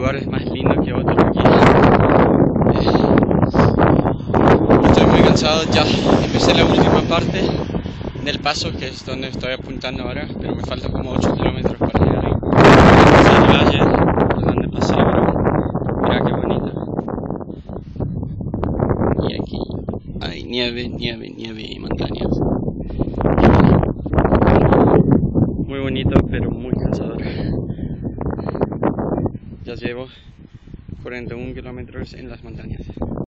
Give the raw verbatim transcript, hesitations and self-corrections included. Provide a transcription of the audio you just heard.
lugares más lindos que otros aquí. Estoy muy cansado, ya empecé la última parte del paso, que es donde estoy apuntando ahora, pero me faltan como ocho kilómetros para llegar ahí. El valle por donde pasé ahora. Mira qué bonito. Y aquí hay nieve, nieve, nieve y montañas. Muy bonito, pero muy cansador. Ya llevo cuarenta y uno kilómetros en las montañas.